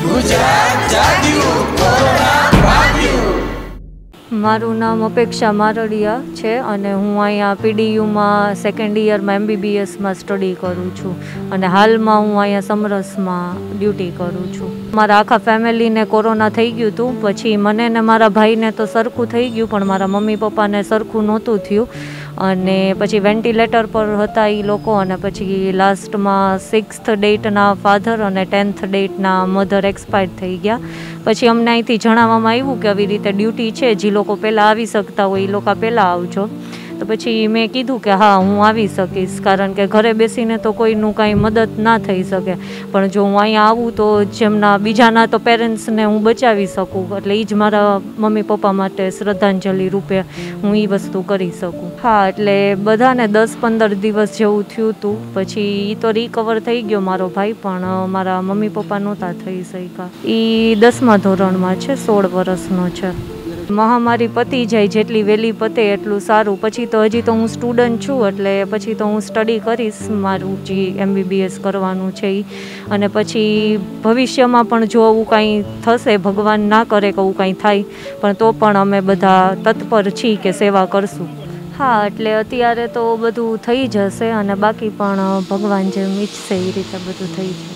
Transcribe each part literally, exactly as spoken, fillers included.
મારું નામ અપેક્ષા મારડિયા છે અને હું અહીંયા પીડીયુમાં સેકન્ડ યરમાં એમબીબીએસમાં સ્ટડી કરું છું અને હાલમાં હું અહીંયા સમરસમાં ડ્યુટી કરું છું. મારા આખા ફેમિલીને કોરોના થઈ ગયું હતું. પછી મને ને મારા ભાઈને તો સરખું થઈ ગયું, પણ મારા મમ્મી પપ્પાને સરખું નહોતું થયું અને પછી વેન્ટિલેટર પર હતા એ લોકો. અને પછી લાસ્ટમાં સિક્સ્થ ડેટના ફાધર અને ટેન્થ ડેટના મધર એક્સપાયર થઈ ગયા. પછી અમને અહીંથી જણાવવામાં આવ્યું કે આવી રીતે ડ્યુટી છે, જે લોકો પહેલાં આવી શકતા હોય એ લોકો પહેલાં આવજો. તો પછી મેં કીધું કે હા હું આવી શકીશ, કારણ કે ઘરે બેસીને તો કોઈનું કાંઈ મદદ ના થઈ શકે, પણ જો હું અહીંયા આવું તો જેમના બીજાના તો પેરેન્ટ્સને હું બચાવી શકું, એટલે એ જ મારા મમ્મી પપ્પા માટે શ્રદ્ધાંજલિ રૂપે હું એ વસ્તુ કરી શકું. હા, એટલે બધાને દસ પંદર દિવસ જેવું થયું હતું. પછી એ તો રિકવર થઈ ગયો મારો ભાઈ, પણ મારા મમ્મી પપ્પા નહોતા થઈ શક્યા. એ દસમા ધોરણમાં છે, સોળ વર્ષનો છે. મહામારી પતી જાય, જેટલી વહેલી પતે એટલું સારું. પછી તો હજી તો હું સ્ટુડન્ટ છું, એટલે પછી તો હું સ્ટડી કરીશ મારું જે એમબીબીએસ કરવાનું છે એ. અને પછી ભવિષ્યમાં પણ જો આવું કાંઈ થશે, ભગવાન ના કરે કે આવું કાંઈ થાય, પણ તો પણ અમે બધા તત્પર છીએ કે સેવા કરશું. હા, એટલે અત્યારે તો બધું થઈ જશે અને બાકી પણ ભગવાન જેમ ઈચ્છશે એ રીતે બધું થઈ જશે.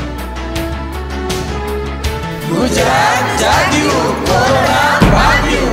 ગુજરાત જાગ્યું, કોરોના ભાગ્યું.